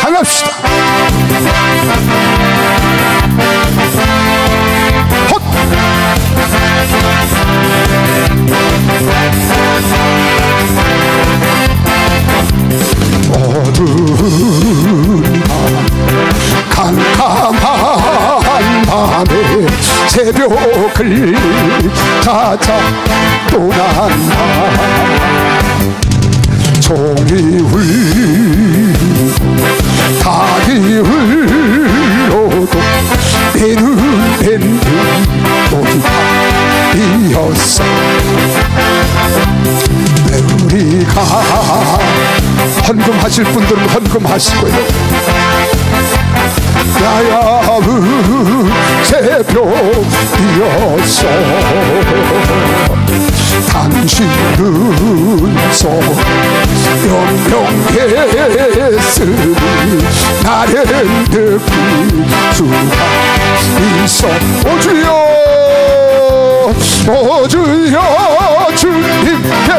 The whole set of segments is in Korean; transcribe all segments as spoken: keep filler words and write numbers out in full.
향합시다. 헛! 어두운 밤, 캄캄한 밤에 새벽을 찾아 떠난다. 종이 울리고 닭이 흘러도 내 눈에는 모두 밤이었어. 우리가 헌금하실 분들은 헌금하시고요. 야야은 새벽이었어. 당신은 소 영영했으니 나를 느낄 수가 있어. 오주여 오주여 주님께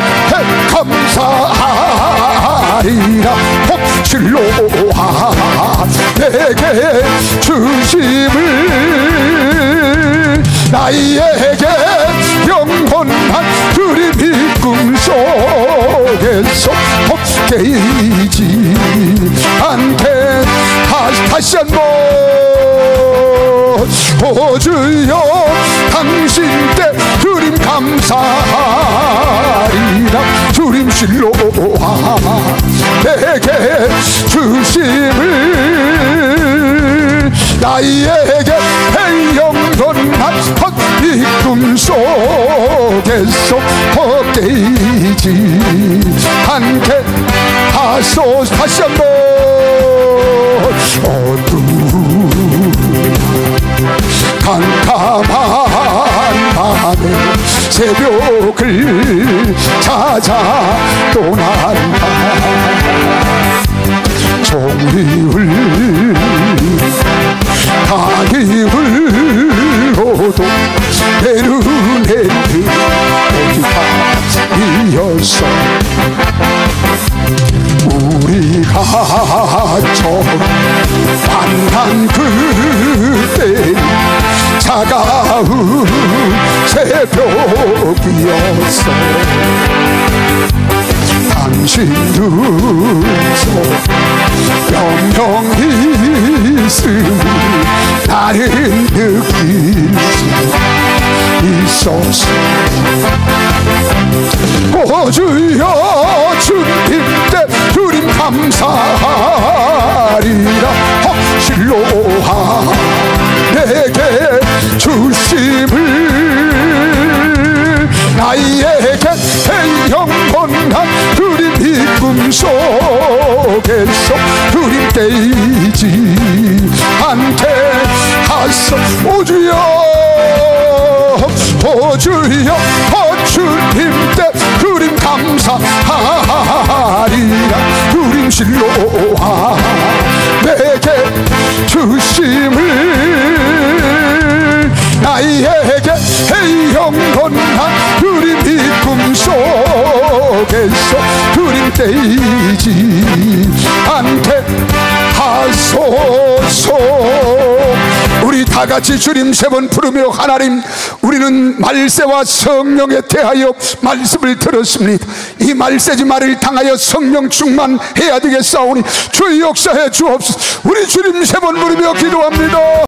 감사하리라. 복실로하 내게 주심을 나에게 영원한 주님이 꿈속에서 깨이지 않게. 다시 한번 오주여 당신께 주님 감사하리라. 주님 실로하 내게 주심을 나에게 영원한 이 꿈속에서 깨이지 않게 하소서. 다시 한번 어두운 캄캄한 밤에 새벽을 찾아 떠난다. 종이 울리고 닭이 흘러도 내 눈에는 오직 밤이었어. 우리가 처음 만난 그때는 차가운 새벽이었어. 당신 눈속 영영히 있으니 나를 느낄 수 있었어. 오주여 주님께 주님 감사하리라. 확실로하 내게 주심을 나에게 영원한 주님 이 꿈속에서 주님 깨이지 않게 하소. 오주여 오주여 주님께 주님 감사하리라. 주님 실로하 내게 주심을 나에게 영원한 주님 이 꿈속에서 주님 깨이지 않게 하소서. 우리 다같이 주님 세 번 부르며 하나님, 우리는 말세와 성령에 대하여 말씀을 들었습니다. 이 말세지마를 당하여 성령 충만해야 되겠사오니 주의 역사해 주옵소서. 우리 주님 세 번 부르며 기도합니다.